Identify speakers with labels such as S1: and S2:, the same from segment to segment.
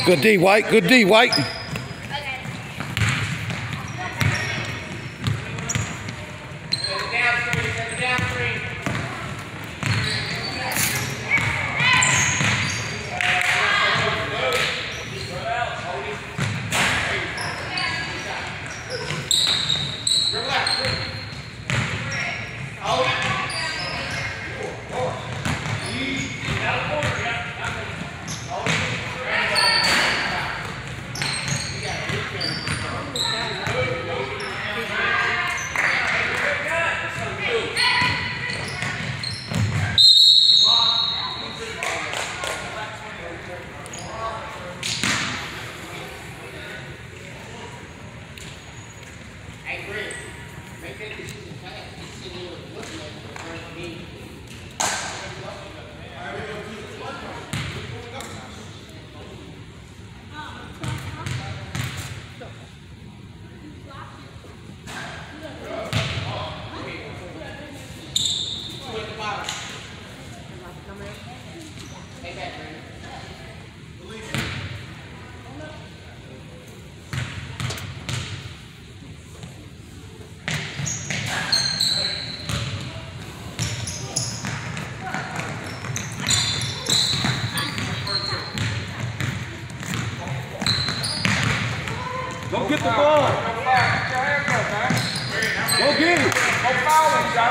S1: Good D, White. Good D, White.
S2: Go get the ball. Go get it. Go foul him, John.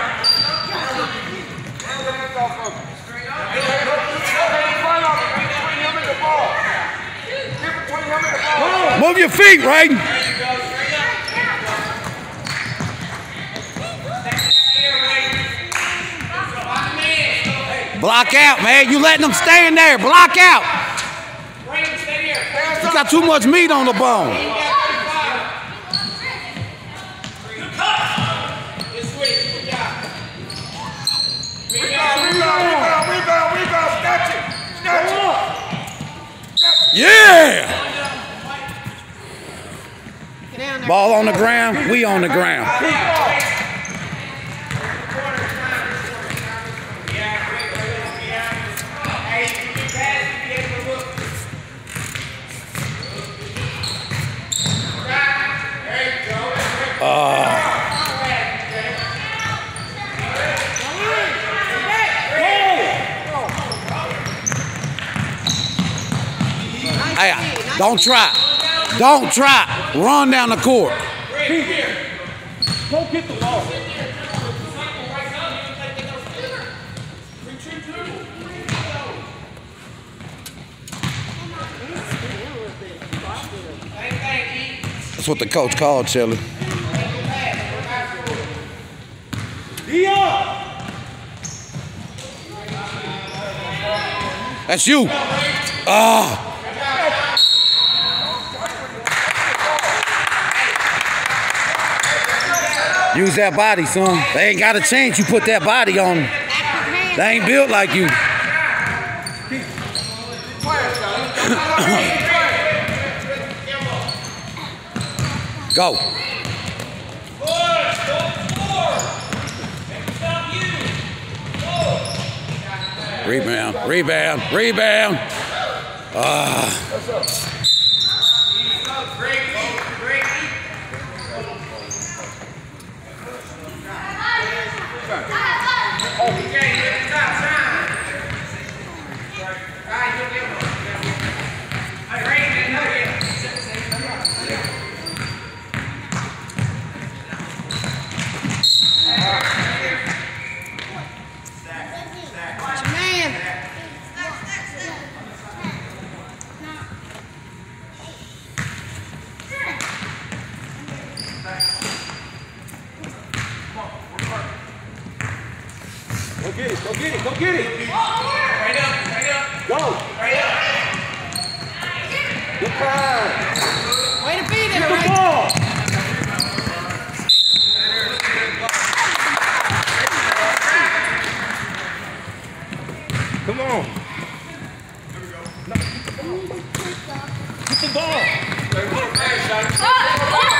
S1: Move your feet, right? Block out, man. You letting them stand there. Block out. You got too much meat on the bone. Yeah! Ball on the ground, we on the ground. Hey, don't try. Don't try. Run down the court.
S2: Go get the ball.
S1: That's what the coach called, Shelly. That's you. Use that body, son. They ain't got a chance. You put that body on them. They ain't built like you. Go. Rebound, rebound, rebound.
S2: Go get it, go get it, go get it.
S3: Right up.
S2: Go.
S3: Right up.
S2: Good pass.
S4: Way to beat it,
S2: Get the
S4: right?
S2: ball. Come on. Get the ball.
S4: Oh!